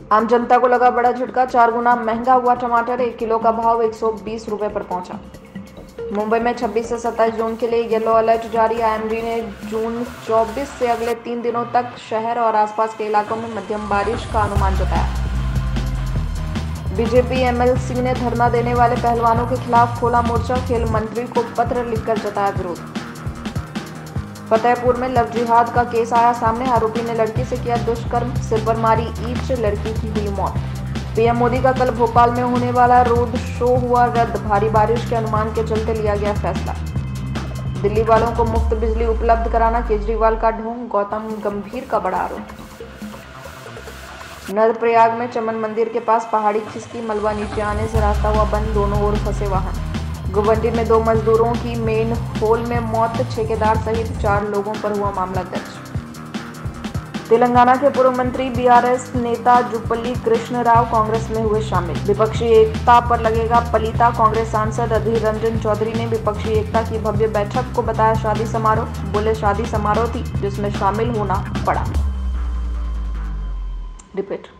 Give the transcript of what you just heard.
आम जनता को लगा बड़ा झटका, 4 गुना महंगा हुआ टमाटर, 1 किलो का भाव 120 रुपए पर पहुंचा। मुंबई में 26 से 27 जून के लिए येलो अलर्ट जारी। आईएमडी ने जून 24 से अगले 3 दिनों तक शहर और आसपास के इलाकों में मध्यम बारिश का अनुमान जताया। बीजेपी एमएलसी ने धरना देने वाले पहलवानों के खिलाफ खोला मोर्चा, खेल मंत्री को पत्र लिखकर जताया विरोध। फतेहपुर में लव जिहाद का केस आया सामने, आरोपी ने लड़की से किया दुष्कर्म, सिर पर मारी ईंट, लड़की की हुई मौत। पीएम मोदी का कल भोपाल में होने वाला रोड शो हुआ रद्द, भारी बारिश के अनुमान के चलते लिया गया फैसला। दिल्ली वालों को मुफ्त बिजली उपलब्ध कराना केजरीवाल का ढोंग, गौतम गंभीर का बड़ा आरोप। नरप्रयाग में चमन मंदिर के पास पहाड़ी खिसकी, मलबा नीचे आने से रास्ता हुआ बंद, दोनों ओर फंसे वाहन। गुवाहाटी में 2 मजदूरों की मेन होल में मौत, ठेकेदार सहित 4 लोगों पर हुआ मामला दर्ज। तेलंगाना के पूर्व मंत्री बीआरएस नेता जुप्पल्ली कृष्ण राव कांग्रेस में हुए शामिल, विपक्षी एकता पर लगेगा पलीता। कांग्रेस सांसद अधीर रंजन चौधरी ने विपक्षी एकता की भव्य बैठक को बताया शादी समारोह, बोले शादी समारोह थी जिसमें शामिल होना पड़ा। रिपीट।